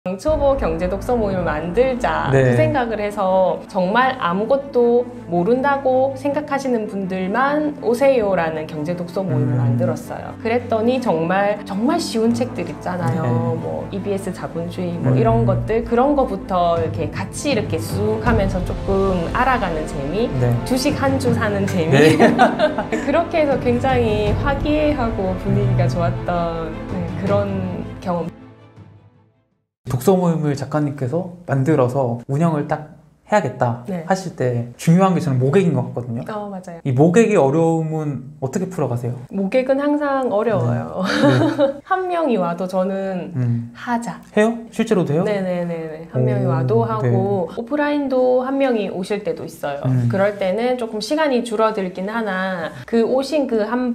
왕초보 경제독서 모임을 만들자 네. 그 생각을 해서 정말 아무것도 모른다고 생각하시는 분들만 오세요라는 경제독서 모임을 만들었어요. 그랬더니 정말 쉬운 책들 있잖아요. 네. 뭐 EBS 자본주의 뭐 이런 것들, 그런 거부터 이렇게 같이 이렇게 쑥 하면서 조금 알아가는 재미, 네. 주식 한 주 사는 재미. 네. 그렇게 해서 굉장히 화기애애하고 분위기가 좋았던 그런 경험. 독서 모임을 작가님께서 만들어서 운영을 딱 해야겠다 네. 하실 때 중요한 게 저는 모객인 것 같거든요. 맞아요. 이 모객의 어려움은 어떻게 풀어가세요? 모객은 항상 어려워요. 네. 한 명이 와도 저는 하자. 해요? 실제로도 해요? 네네네. 한 명이 와도 하고 오프라인도 한 명이 오실 때도 있어요. 그럴 때는 조금 시간이 줄어들긴 하나 그 오신 그 한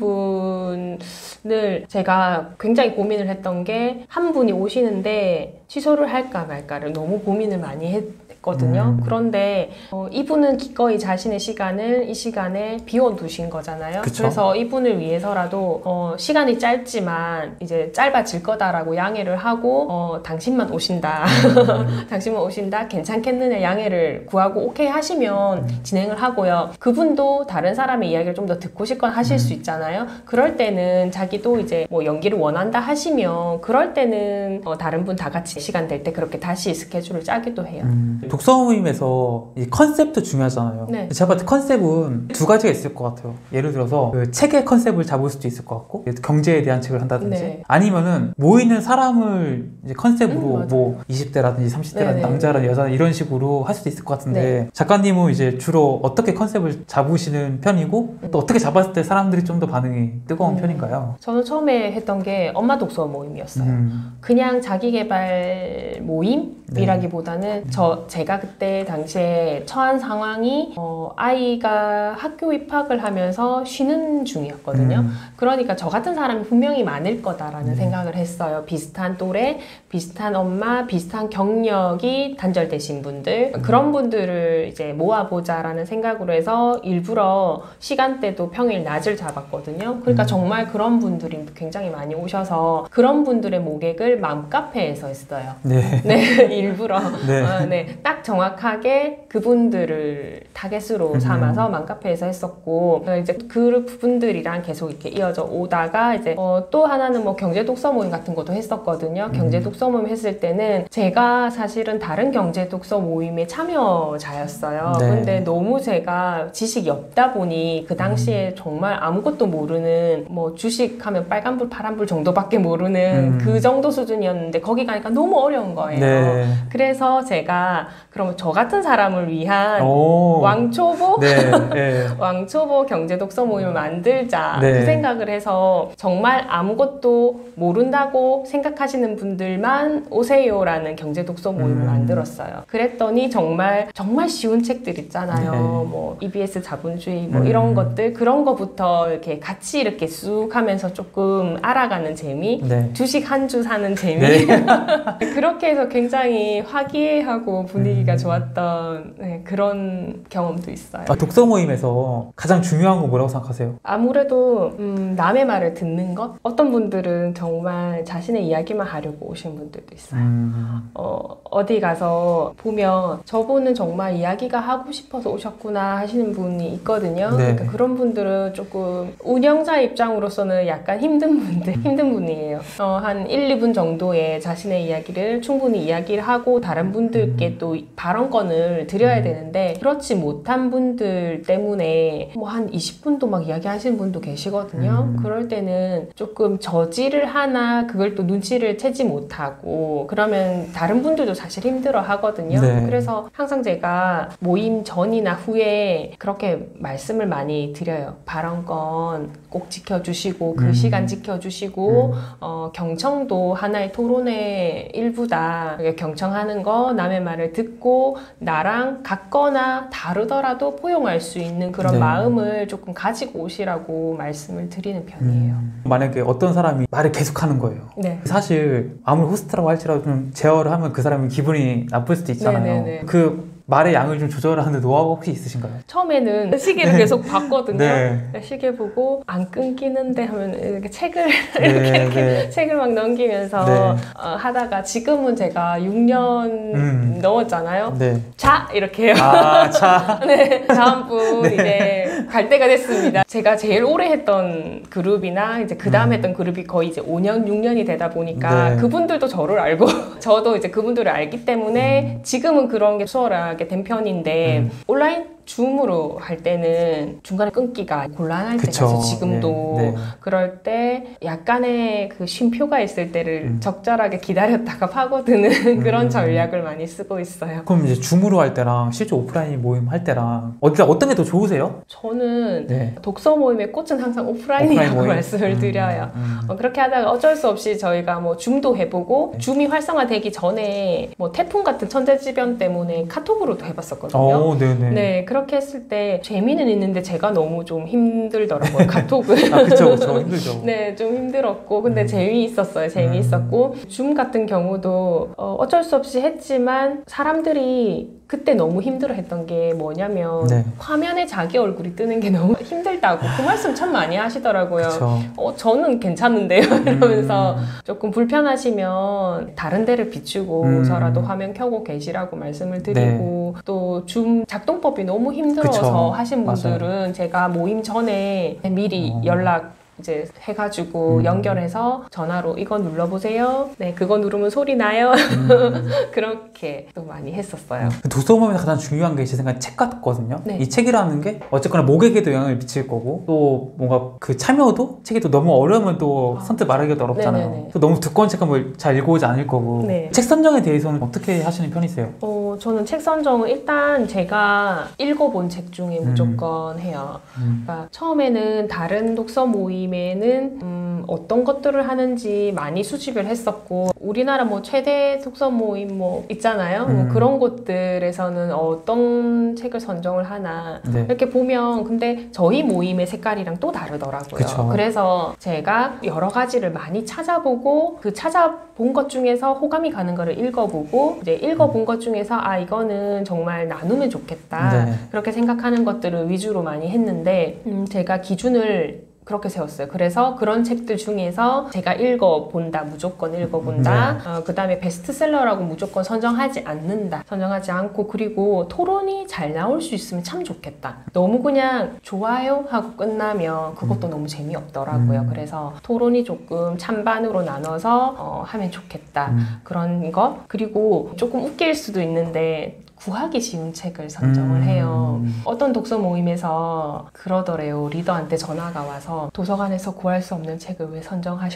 분을 제가 굉장히 고민을 했던 게 한 분이 오시는데 취소를 할까 말까를 너무 고민을 많이 했거든요. 그런데 이분은 기꺼이 자신의 시간을 이 시간에 비워두신 거잖아요. 그쵸? 그래서 이분을 위해서라도 시간이 짧지만 이제 짧아질 거다라고 양해를 하고 당신만 오신다. 당신만 오신다. 괜찮겠느냐 양해를 구하고 오케이 하시면 진행을 하고요. 그분도 다른 사람의 이야기를 좀 더 듣고 싶거나 하실 수 있잖아요. 그럴 때는 자기도 이제 뭐 연기를 원한다 하시면 그럴 때는 다른 분 다 같이 시간 될 때 그렇게 다시 스케줄을 짜기도 해요. 독서 모임에서 이 컨셉도 중요하잖아요. 네. 제가 봤을 때 컨셉은 두 가지가 있을 것 같아요. 예를 들어서 그 책의 컨셉을 잡을 수도 있을 것 같고 경제에 대한 책을 한다든지 네. 아니면은 모이는 사람을 이제 컨셉으로 맞아요. 뭐 20대라든지 30대라든지 네네. 남자라든지 여자라든지 이런 식으로 할 수도 있을 것 같은데 네. 작가님은 이제 주로 어떻게 컨셉을 잡으시는 편이고 또 어떻게 잡았을 때 사람들이 좀 더 반응이 뜨거운 편인가요? 저는 처음에 했던 게 엄마 독서 모임이었어요. 그냥 자기계발 모임이라기보다는 제가 그때 당시에 처한 상황이 아이가 학교 입학을 하면서 쉬는 중이었거든요. 그러니까 저 같은 사람이 분명히 많을 거다라는 생각을 했어요. 비슷한 또래, 비슷한 엄마, 비슷한 경력이 단절되신 분들, 그런 분들을 이제 모아보자라는 생각으로 해서 일부러 시간대도 평일 낮을 잡았거든요. 그러니까 정말 그런 분들이 굉장히 많이 오셔서 그런 분들의 모객을 맘카페에서 했어요. 네. 네, 일부러. 네. 네, 딱 정확하게 그분들을 타겟으로 삼아서 맘카페에서 했었고, 이제 그 분들이랑 계속 이렇게 이어져 오다가, 이제, 또 하나는 뭐 경제 독서 모임 같은 것도 했었거든요. 경제 독서 모임 했을 때는 제가 사실은 다른 경제 독서 모임에 참여자였어요. 네. 근데 너무 제가 지식이 없다 보니 그 당시에 정말 아무것도 모르는 뭐 주식하면 빨간불, 파란불 정도밖에 모르는 그 정도 수준이었는데 거기 가니까 너무 어려운 거예요. 네. 그래서 제가 그러면 저 같은 사람을 위한 오. 왕초보? 네. 네. 왕초보 경제독서 모임을 만들자 네. 그 생각을 해서 정말 아무것도 모른다고 생각하시는 분들만 오세요라는 경제독서 모임을 만들었어요. 그랬더니 정말 쉬운 책들 있잖아요. 네. 뭐 EBS 자본주의 뭐 이런 것들, 그런 거부터 이렇게 같이 이렇게 쑥 하면서 조금 알아가는 재미, 네. 주식 한 주 사는 재미. 네. 그렇게 해서 굉장히 화기애애하고 분위기가 좋았던 그런 경험도 있어요. 독서 모임에서 가장 중요한 건 뭐라고 생각하세요? 아무래도 남의 말을 듣는 것? 어떤 분들은 정말 자신의 이야기만 하려고 오신 분들도 있어요. 어디 가서 보면 저분은 정말 이야기가 하고 싶어서 오셨구나 하시는 분이 있거든요. 네. 그러니까 그런 분들은 조금 운영자 입장으로서는 약간 힘든 분이에요. 한 1, 2분 정도의 자신의 이야기를 충분히 이야기를 하고 다른 분들께 또 발언권을 드려야 되는데 그렇지 못한 분들 때문에 뭐 한 20분도 막 이야기하시는 분도 계시거든요. 그럴 때는 조금 저지를 하나 그걸 또 눈치를 채지 못하고 그러면 다른 분들도 사실 힘들어 하거든요. 네. 그래서 항상 제가 모임 전이나 후에 그렇게 말씀을 많이 드려요. 발언권 꼭 지켜주시고 그 시간 지켜주시고 경청도 하나의 토론의 일부다. 경청하는 거, 남의 말을 듣고 나랑 같거나 다르더라도 포용할 수 있는 그런 네. 마음을 조금 가지고 오시라고 말씀을 드리는 편이에요. 만약에 어떤 사람이 말을 계속하는 거예요. 네. 사실 아무리 호스트라고 할지라도 좀 제어를 하면 그 사람이 기분이 나쁠 수도 있잖아요. 네네네. 그 말의 양을 좀 조절하는 노하우가 혹시 있으신가요? 처음에는 시계를 계속 봤거든요. 네. 시계 보고 안 끊기는데 하면 이렇게 책을 네, 이렇게 네. 책을 막 넘기면서 네. 하다가 지금은 제가 6년 넘었잖아요. 네. 자 이렇게 해요. 아, 자. 네, 다음 분 네. 이제 갈 때가 됐습니다. 제가 제일 오래 했던 그룹이나 이제 그 다음 했던 그룹이 거의 이제 5년, 6년이 되다 보니까 네. 그분들도 저를 알고 저도 이제 그분들을 알기 때문에 지금은 그런 게 수월하게 된 편인데 온라인 줌으로 할 때는 중간에 끊기가 곤란할 때가 있어요. 지금도 네, 네. 그럴 때 약간의 그 쉼표가 있을 때를 적절하게 기다렸다가 파고드는 그런 전략을 많이 쓰고 있어요. 그럼 이제 줌으로 할 때랑 실제 오프라인 모임 할 때랑 어떤 게 더 좋으세요? 저는 네. 독서 모임의 꽃은 항상 오프라인이라고 모임? 말씀을 드려요. 그렇게 하다가 어쩔 수 없이 저희가 뭐 줌도 해보고 줌이 활성화되기 전에 뭐 태풍 같은 천재지변 때문에 카톡으로도 해봤었거든요. 네네. 네, 그렇게 했을 때 재미는 있는데 제가 너무 좀 힘들더라고요. 카톡은. 아, 그쵸, 힘들죠. 네, 좀 힘들었고 근데 재미있었어요. 재미있었고 줌 같은 경우도 어쩔 수 없이 했지만 사람들이 그때 너무 힘들어했던 게 뭐냐면 네. 화면에 자기 얼굴이 뜨는 게 너무 힘들다고 그 말씀 참 많이 하시더라고요. 그쵸. 저는 괜찮은데요 이러면서 조금 불편하시면 다른 데를 비추고서라도 화면 켜고 계시라고 말씀을 드리고 또 줌 작동법이 너무 힘들어서 그쵸. 하신 분들은 맞아요. 제가 모임 전에 미리 연락 이제 해가지고 연결해서 전화로 이거 눌러보세요. 네, 그거 누르면 소리 나요. 그렇게 또 많이 했었어요. 독서 모임에서 가장 중요한 게 제 생각에 책 같거든요. 네. 이 책이라는 게 어쨌거나 목에게도 영향을 미칠 거고 또 뭔가 그 참여도 책이 또 너무 어려우면 또 선뜻 말하기가 어렵잖아요. 네네네. 또 너무 두꺼운 책은 뭐 잘 읽어오지 않을 거고 네. 책 선정에 대해서는 어떻게 하시는 편이세요? 저는 책 선정은 일단 제가 읽어본 책 중에 무조건 해요. 그러니까 처음에는 다른 독서 모임에는 어떤 것들을 하는지 많이 수집을 했었고 우리나라 뭐 최대 독서 모임 뭐 있잖아요. 뭐 그런 곳들에서는 어떤 책을 선정을 하나 네. 이렇게 보면 근데 저희 모임의 색깔이랑 또 다르더라고요. 그쵸. 그래서 제가 여러 가지를 많이 찾아보고 그 찾아본 것 중에서 호감이 가는 거를 읽어보고 이제 읽어본 것 중에서 아 이거는 정말 나누면 좋겠다 네. 그렇게 생각하는 것들을 위주로 많이 했는데 제가 기준을 그렇게 세웠어요. 그래서 그런 책들 중에서 제가 읽어본다, 무조건 읽어본다. 그 다음에 베스트셀러라고 무조건 선정하지 않는다. 선정하지 않고 그리고 토론이 잘 나올 수 있으면 참 좋겠다. 너무 그냥 좋아요 하고 끝나면 그것도 너무 재미없더라고요. 그래서 토론이 조금 찬반으로 나눠서 하면 좋겠다. 그런 거. 그리고 조금 웃길 수도 있는데 구하기 쉬운 책을 선정을 해요. 어떤 독서 모임에서 그러더래요. 리더한테 전화가 와서 도서관에서 구할 수 없는 책을 왜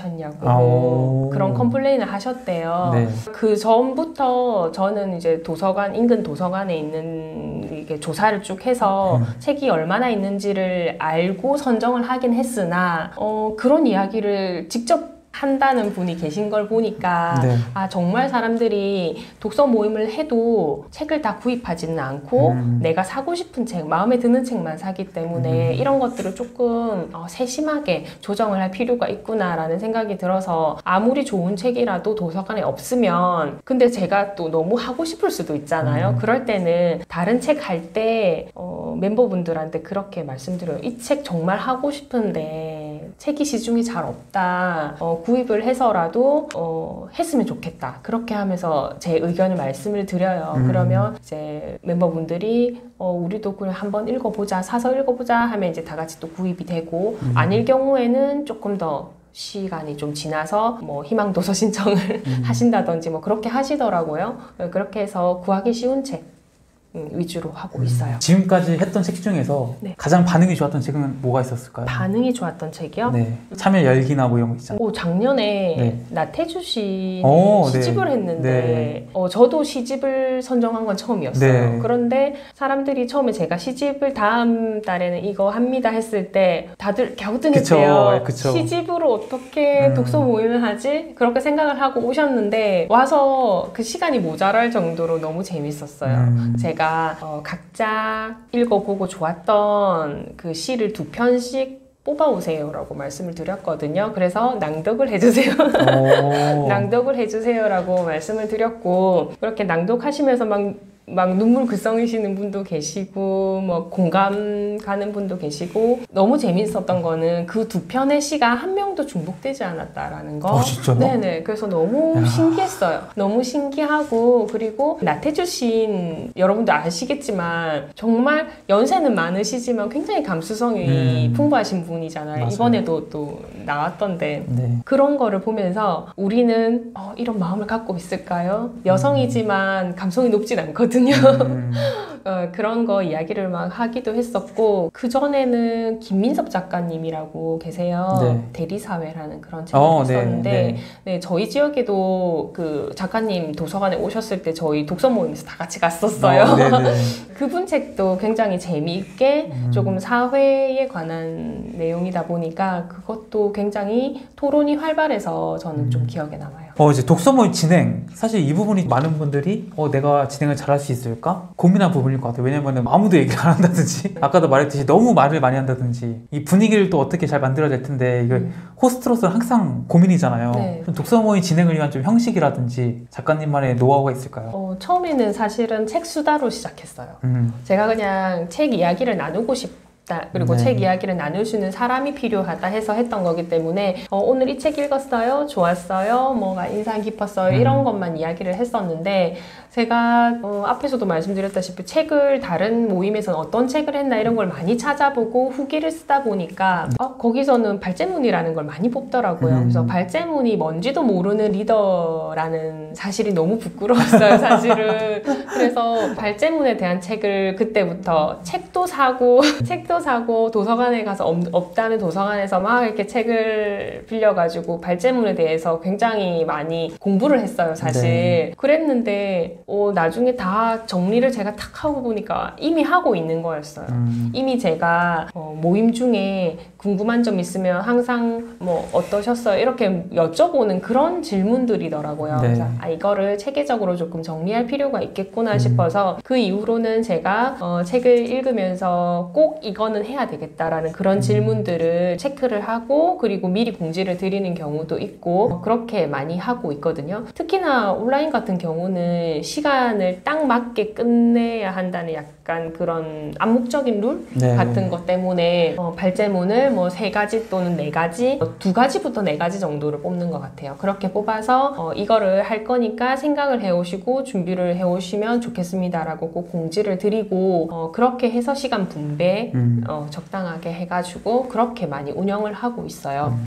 선정하셨냐고 그런 컴플레인을 하셨대요. 네. 그 전부터 저는 이제 도서관, 인근 도서관에 있는 이게 조사를 쭉 해서 책이 얼마나 있는지를 알고 선정을 하긴 했으나 그런 이야기를 직접 한다는 분이 계신 걸 보니까 네. 아 정말 사람들이 독서 모임을 해도 책을 다 구입하지는 않고 내가 사고 싶은 책, 마음에 드는 책만 사기 때문에 이런 것들을 조금 세심하게 조정을 할 필요가 있구나라는 생각이 들어서 아무리 좋은 책이라도 도서관에 없으면 근데 제가 또 너무 하고 싶을 수도 있잖아요. 그럴 때는 다른 책 할 때 멤버분들한테 그렇게 말씀드려요. 이 책 정말 하고 싶은데 책이 시중에 잘 없다. 구입을 해서라도 했으면 좋겠다. 그렇게 하면서 제 의견을 말씀을 드려요. 그러면 이제 멤버분들이 우리도 그냥 한번 읽어보자, 사서 읽어보자 하면 이제 다 같이 또 구입이 되고 아닐 경우에는 조금 더 시간이 좀 지나서 뭐 희망 도서 신청을 하신다든지 뭐 그렇게 하시더라고요. 그렇게 해서 구하기 쉬운 책 위주로 하고 있어요. 지금까지 했던 책 중에서 네. 가장 반응이 좋았던 책은 뭐가 있었을까요? 반응이 좋았던 책이요? 네. 참여 열기나 뭐 이런 거 있잖아요. 작년에 네. 나태주 씨 네. 시집을 했는데 저도 시집을 선정한 건 처음이었어요. 네. 그런데 사람들이 처음에 제가 시집을 다음 달에는 이거 합니다 했을 때 다들 갸우뚱했대요. 그쵸. 시집으로 어떻게 독서 모임을 하지? 그렇게 생각을 하고 오셨는데 와서 그 시간이 모자랄 정도로 너무 재밌었어요. 제가 각자 읽어보고 좋았던 그 시를 2편씩 뽑아오세요라고 말씀을 드렸거든요. 그래서 낭독을 해주세요. 낭독을 해주세요라고 말씀을 드렸고 그렇게 낭독하시면서 막 막 눈물 글썽이시는 분도 계시고 뭐 공감 가는 분도 계시고 너무 재밌었던 거는 그 두 편의 시가 한 명도 중복되지 않았다라는 거. 진짜요? 네네. 그래서 너무 신기했어요. 너무 신기하고 그리고 나태주 시인 여러분도 아시겠지만 정말 연세는 많으시지만 굉장히 감수성이 풍부하신 분이잖아요. 맞아요. 이번에도 또 나왔던데 네. 그런 거를 보면서 우리는 이런 마음을 갖고 있을까요? 여성이지만 감성이 높진 않거든요. 그런 거 이야기를 막 하기도 했었고 그 전에는 김민섭 작가님이라고 계세요. 네. 대리사회라는 그런 책을 썼는데 네, 저희 지역에도 그 작가님 도서관에 오셨을 때 저희 독서 모임에서 다 같이 갔었어요. 그분 책도 굉장히 재미있게 조금 사회에 관한 내용이다 보니까 그것도 굉장히 토론이 활발해서 저는 좀 기억에 남아요. 이제 독서 모임 진행. 사실 이 부분이 많은 분들이 내가 진행을 잘할 수 있을까? 고민한 부분일 것 같아요. 왜냐면 아무도 얘기를 안 한다든지 아까도 말했듯이 너무 말을 많이 한다든지 이 분위기를 또 어떻게 잘 만들어야 될 텐데 이거 호스트로서는 항상 고민이잖아요. 네. 좀 독서 모임 진행을 위한 좀 형식이라든지 작가님만의 노하우가 있을까요? 처음에는 사실은 책 수다로 시작했어요. 제가 그냥 책 이야기를 나누고 싶다. 그리고 책 이야기를 나눌 수 있는 사람이 필요하다 해서 했던 거기 때문에 오늘 이 책 읽었어요? 좋았어요? 뭐가 인상 깊었어요? 이런 것만 이야기를 했었는데 제가 앞에서도 말씀드렸다시피 책을 다른 모임에서는 어떤 책을 했나 이런 걸 많이 찾아보고 후기를 쓰다 보니까 거기서는 발제문이라는 걸 많이 뽑더라고요. 그래서 발제문이 뭔지도 모르는 리더라는 사실이 너무 부끄러웠어요, 사실은. 그래서 발제문에 대한 책을 그때부터 책도 사고 도서관에 가서 없다는 도서관에서 막 이렇게 책을 빌려가지고 발제문에 대해서 굉장히 많이 공부를 했어요, 사실. 네. 그랬는데 나중에 다 정리를 제가 탁 하고 보니까 이미 하고 있는 거였어요. 이미 제가 모임 중에 궁금한 점 있으면 항상 뭐 어떠셨어요? 이렇게 여쭤보는 그런 질문들이더라고요. 네. 그래서 이거를 체계적으로 조금 정리할 필요가 있겠구나 싶어서 그 이후로는 제가 책을 읽으면서 꼭 이거는 해야 되겠다라는 그런 질문들을 체크를 하고 그리고 미리 공지를 드리는 경우도 있고 그렇게 많이 하고 있거든요. 특히나 온라인 같은 경우는 시간을 딱 맞게 끝내야 한다는 약간 그런 암묵적인 룰 같은 것 때문에 발제문을 뭐 3가지 또는 4가지 2가지부터 4가지 정도를 뽑는 것 같아요. 그렇게 뽑아서 이거를 할 거니까 생각을 해오시고 준비를 해오시면 좋겠습니다 라고 꼭 공지를 드리고 그렇게 해서 시간 분배 적당하게 해가지고 그렇게 많이 운영을 하고 있어요.